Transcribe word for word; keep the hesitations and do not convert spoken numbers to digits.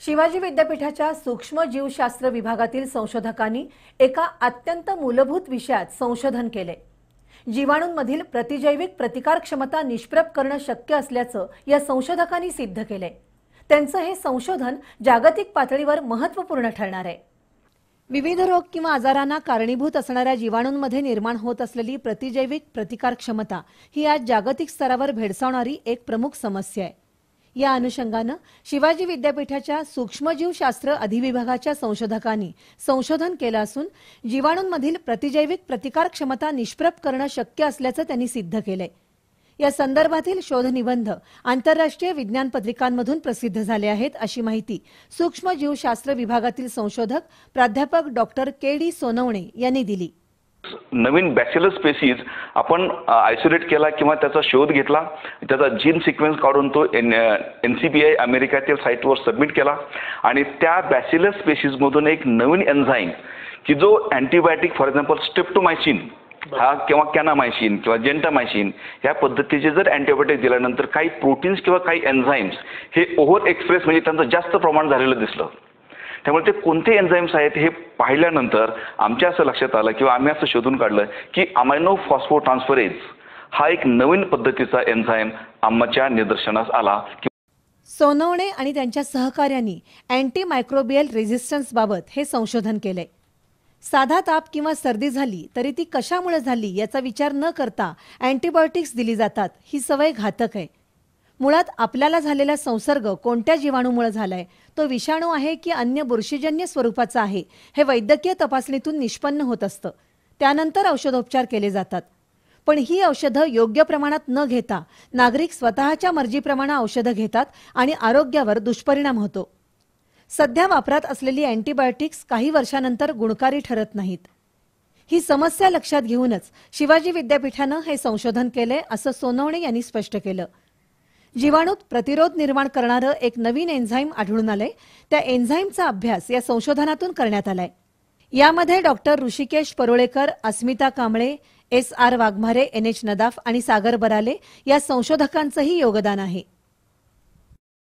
शिवाजी विद्यापीठाच्या सूक्ष्मजीवशास्त्र विभागातील संशोधकांनी एका अत्यंत मूलभूत विषयात संशोधन केले। जीवाणूंमधील प्रतिजैविक प्रतिकार क्षमता निष्प्रभ करणे शक्य असल्याचं या संशोधकांनी सिद्ध केले। त्यांचं हे संशोधन जागतिक पातळीवर महत्त्वपूर्ण ठरणार आहे। विविध रोग किंवा आजारांना कारणीभूत असणाऱ्या जीवाणूंमध्ये निर्माण होत असलेली प्रतिजैविक प्रतिकार क्षमता ही आज जागतिक स्तरावर भेडसावणारी एक प्रमुख समस्या आहे। या अनुषंगाने शिवाजी विद्यापीठाच्या सूक्ष्मजीवशास्त्र अधिविभागाच्या संशोधकांनी संशोधन केलं असून जीवाणूंमधील प्रतिजैविक प्रतिकार क्षमता निष्प्रभ करणे शक्य असल्याचं त्यांनी सिद्ध केलंय। या संदर्भातील शोध निबंध आंतरराष्ट्रीय विज्ञान पत्रिकांमधून प्रसिद्ध झाले आहेत, अशी माहिती सूक्ष्मजीवशास्त्र विभागातील संशोधक प्राध्यापक डॉक्टर के डी सोनवणे यांनी दिली। नवीन बॅसिलर स्पेसीज आपण आयसोलेट केला किंवा त्याचा शोध घेतला, त्याचा जीन सिक्वेन्स काढून तो एनसीबीआय अमेरिकेतील साइटवर सबमिट केला आणि त्या बॅसिलर स्पेसीज मधून एक नवीन एन्झाईम की जो अँटीबायोटिक फॉर एक्झाम्पल स्ट्रेप्टोमायसिन हा किंवा कॅनामायसिन किंवा जेंटामायसिन या पद्धतीचे जर अँटीबायोटिक दिल्यानंतर काही प्रोटीन्स किंवा काही एन्झाईम्स हे ओव्हर एक्सप्रेस म्हणजे त्यांचं जास्त प्रमाण झालेलं दिसलं। त्यामुळे ते कोणते एन्झाईम्स आहेत हे पाहिल्यानंतर आमच्या असं लक्षात आलं किंवा आम्ही असं शोधून काढलं की अमायनो फॉस्फोट्रान्सफरेज हा एक नवीन पद्धतीचा एन्झाईम आमच्या निदर्शनास आला। सोनवणे आणि त्यांच्या सहकार्यांनी अँटी मायक्रोबियल रेझिस्टन्स बाबत हे संशोधन केले। साधा ताप किंवा सर्दी झाली तरी ती कशामुळे झाली याचा विचार न करता अँटीबायोटिक्स दिली जातात, ही सवय घातक आहे। मुळात आपल्याला झालेला संसर्ग कोणत्या जीवाणूमुळे झालाय, तो विषाणू आहे की अन्य बुरशीजन्य स्वरूपाचा आहे, हे वैद्यकीय तपासणीतून निष्पन्न होत असतं। त्यानंतर औषधोपचार केले जातात। पण ही औषधं योग्य प्रमाणात न घेता नागरिक स्वतःच्या मर्जीप्रमाणे औषधं घेतात आणि आरोग्यावर दुष्परिणाम होतो। सध्या वापरात असलेली अँटीबायोटिक्स काही वर्षानंतर गुणकारी ठरत नाहीत। ही समस्या लक्षात घेऊनच शिवाजी विद्यापीठानं हे संशोधन केले, असं सोनवणे यांनी स्पष्ट केलं। जीवाणूत प्रतिरोध निर्माण करणारं एक नवीन एन्झाईम आढळून आलंय। त्या एन्झाईमचा अभ्यास या संशोधनातून करण्यात आलाय। यामध्ये doctor Rishikesh Parolekar, Asmita Kamble, S R Waghmare, N H Nadaf आणि सागर बराले या संशोधकांचंही योगदान आहे।